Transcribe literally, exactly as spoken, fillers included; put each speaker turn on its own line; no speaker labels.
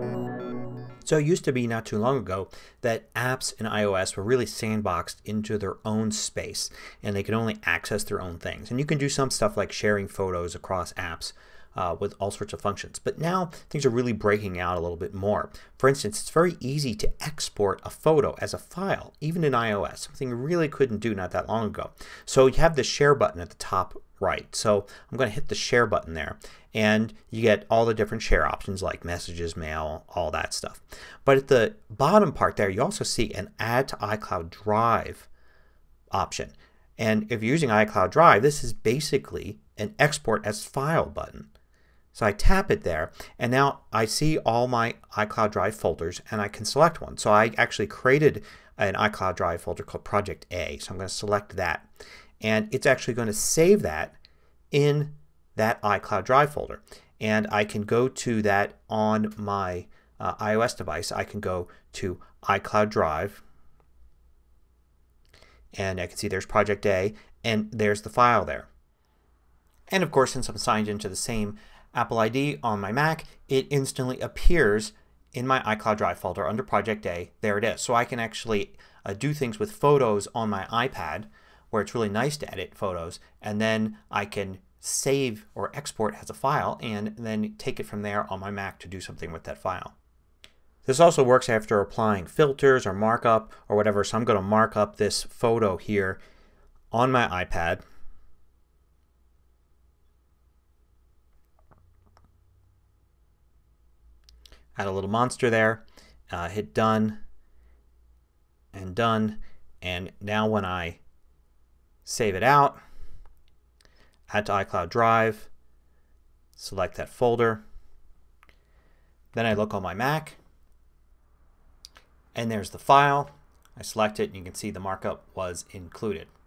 So it used to be not too long ago that apps in iOS were really sandboxed into their own space and they could only access their own things. And you can do some stuff like sharing photos across apps uh, with all sorts of functions. But now things are really breaking out a little bit more. For instance, it's very easy to export a photo as a file, even in iOS, something you really couldn't do not that long ago. So you have the share button at the top right. So I'm going to hit the share button there and you get all the different share options like messages, mail, all that stuff. But at the bottom part there you also see an add to iCloud Drive option. And if you're using iCloud Drive, this is basically an export as file button. So I tap it there and now I see all my iCloud Drive folders and I can select one. So I actually created an iCloud Drive folder called Project A. So I'm going to select that. And it's actually going to save that in that iCloud Drive folder. And I can go to that on my uh, iOS device. I can go to iCloud Drive and I can see there's Project A and there's the file there. And of course, since I'm signed into the same Apple I D on my Mac, it instantly appears in my iCloud Drive folder under Project A. There it is. So I can actually uh, do things with photos on my iPad where it's really nice to edit photos, and then I can save or export as a file and then take it from there on my Mac to do something with that file. This also works after applying filters or markup or whatever. So I'm going to mark up this photo here on my iPad. Add a little monster there. Uh, hit done and done. And now when I save it out, add to iCloud Drive, select that folder. Then I look on my Mac and there's the file. I select it and you can see the markup was included.